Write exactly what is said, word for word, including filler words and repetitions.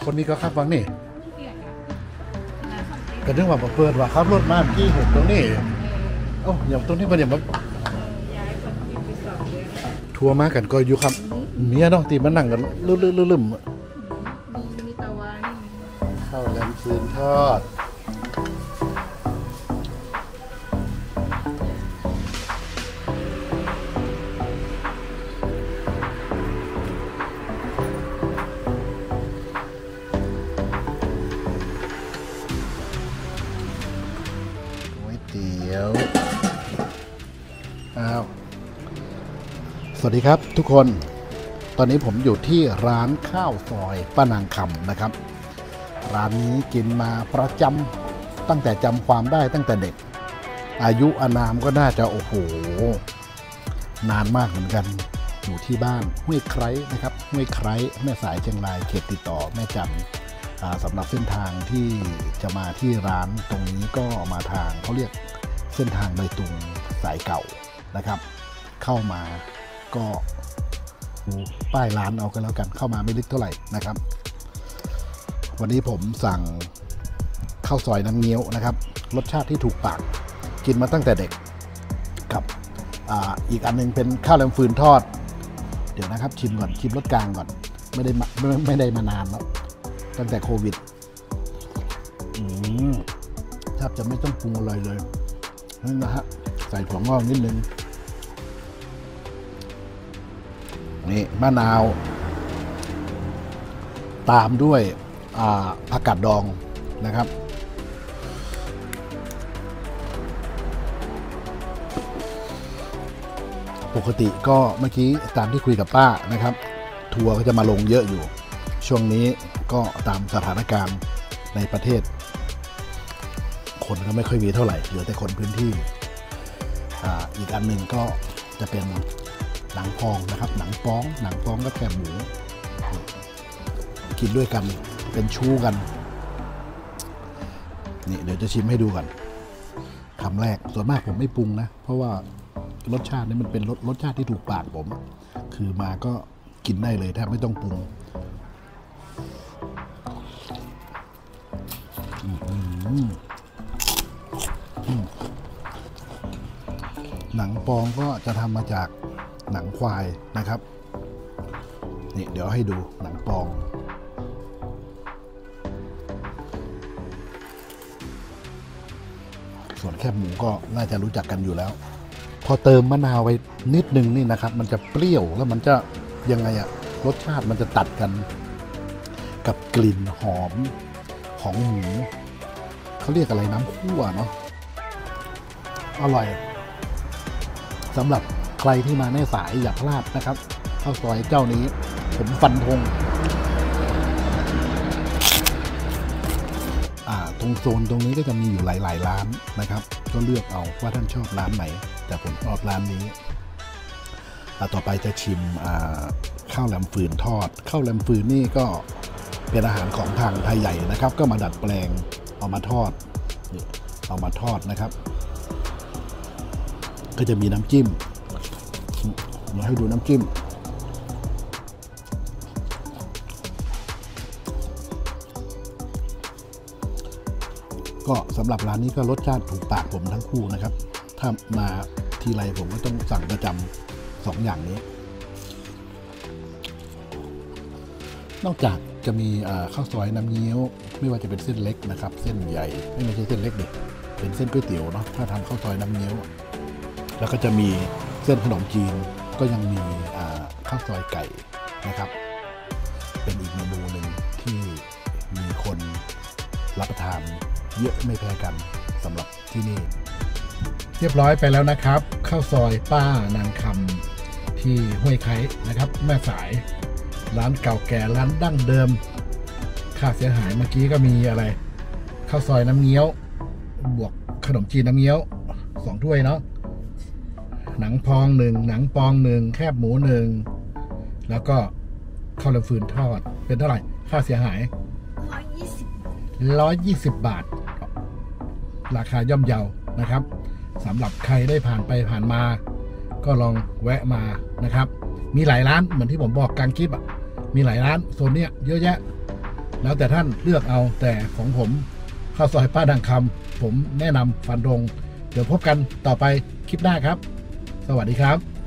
คนนี้ก็ขับวังนี่ก็นึกว่าเปิดว่าขับรถมาเมื่อกี้เห็นตรงนี้โอ้อย่างตรงนี้มันอย่างแบบทัวร์มากันก็อยู่ครับเมียเนาะตีมันนั่งกันลื่นๆลืมๆข้าวแหลมฟืนทอดสวัสดีครับทุกคนตอนนี้ผมอยู่ที่ร้านข้าวซอยป้านางคำนะครับร้านนี้กินมาประจำตั้งแต่จำความได้ตั้งแต่เด็กอายุอานามก็น่าจะโอ้โหนานมากเหมือนกันอยู่ที่บ้านห้วยไคร้นะครับห้วยไคร้แม่สายเชียงรายเขตติดต่อแม่จันสำหรับเส้นทางที่จะมาที่ร้านตรงนี้ก็มาทางเขาเรียกเส้นทางดอยตุงสายเก่านะครับเข้ามาก็ดูป้ายร้านเอากันแล้วกันเข้ามาไม่ลึกเท่าไหร่นะครับวันนี้ผมสั่งข้าวซอยน้ำเงี้ยวนะครับรสชาติที่ถูกปากกินมาตั้งแต่เด็กกับ อ, อีกอันนึงเป็นข้าวแหลมฟืนทอดเดี๋ยวนะครับชิมก่อนชิมรสกลางก่อนไม่ได้ไม่ไม่ได้มานานแล้วตั้งแต่โควิดอืมแทบจะไม่ต้องปรุงอะไรเลยนี่นะฮะใส่ถั่วงอกนิดนึงนี่มะนาวตามด้วยผักกาดดองนะครับปกติก็เมื่อกี้ตามที่คุยกับป้านะครับทัวร์ก็จะมาลงเยอะอยู่ช่วงนี้ก็ตามสถานการณ์ในประเทศคนก็ไม่ค่อยมีเท่าไหร่เหลือแต่คนพื้นที่ อ, อีกอันหนึ่งก็จะเป็นหนังพองนะครับหนังป้องหนังป้องก็แคบหมูกินด้วยกันเป็นชู้กันนี่เดี๋ยวจะชิมให้ดูก่อนคำแรกส่วนมากผมไม่ปรุงนะเพราะว่ารสชาตินี่มันเป็นรสรสชาติที่ถูกปากผมคือมาก็กินได้เลยแทบไม่ต้องปรุงหนังปองก็จะทำมาจากหนังควายนะครับนี่เดี๋ยวให้ดูหนังปองส่วนแคบหมูก็น่าจะรู้จักกันอยู่แล้วพอเติมมะนาวไปนิดนึงนี่นะครับมันจะเปรี้ยวแล้วมันจะยังไงอะรสชาติมันจะตัดกันกับกลิ่นหอมของหมูเขาเรียกอะไรน้ำคั่วเนาะอร่อยสำหรับใครที่มาแม่สายอย่าพลาดนะครับข้าวซอยเจ้านี้ผมฟันธงอ่าตรงโซนตรงนี้ก็จะมีอยู่หลายๆร้านนะครับก็เลือกเอาว่าท่านชอบร้านไหนแต่ผมชอบร้านนี้ต่อไปจะชิมข้าวแหลมฟืนทอดข้าวแหลมฟืนนี่ก็เป็นอาหารของทางไทยใหญ่นะครับก็มาดัดแปลงเอามาทอดเอามาทอดนะครับก็จะมีน้ำจิ้มเดี๋ยวให้ดูน้ำจิ้มก็สำหรับร้านนี้ก็รสชาติถูกปากผมทั้งคู่นะครับถ้ามาทีไรผมก็ต้องสั่งประจำสองอย่างนี้นอกจากจะมีข้าวซอยน้ำเงี้ยวไม่ว่าจะเป็นเส้นเล็กนะครับเส้นใหญ่ไม่ใช่เส้นเล็กดิเป็นเส้นก๋วยเตี๋ยวเนาะถ้าทำข้าวซอยน้ำเงี้ยวแล้วก็จะมีเส้นขนมจีนก็ยังมีข้าวซอยไก่นะครับเป็นอีกเมนูหนึ่งที่มีคนรับประทานเยอะไม่แพ้กันสำหรับที่นี่เรียบร้อยไปแล้วนะครับข้าวซอยป้านางคำที่ห้วยไคร้นะครับแม่สายร้านเก่าแก่ร้านดั้งเดิมค่าเสียหายเมื่อกี้ก็มีอะไรข้าวซอยน้ำเงี้ยวบวกขนมจีนน้ำเงี้ยวสองถ้วยเนาะหนังพองหนึ่งหนังปองหนึ่งแคบหมูหนึ่งแล้วก็ข้าวแหลมฟืนทอดเป็นเท่าไหร่ค่าเสียหายร้อยยี่สิบร้อยยี่สิบบาทราคาย่อมเยานะครับสำหรับใครได้ผ่านไปผ่านมาก็ลองแวะมานะครับมีหลายร้านเหมือนที่ผมบอกกลางคลิปอ่ะมีหลายร้านโซนเนี้ยเยอะแยะแล้วแต่ท่านเลือกเอาแต่ของผมข้าวซอยป้าดังคำผมแนะนำฟันธงเดี๋ยวพบกันต่อไปคลิปหน้าครับสวัสดีครับ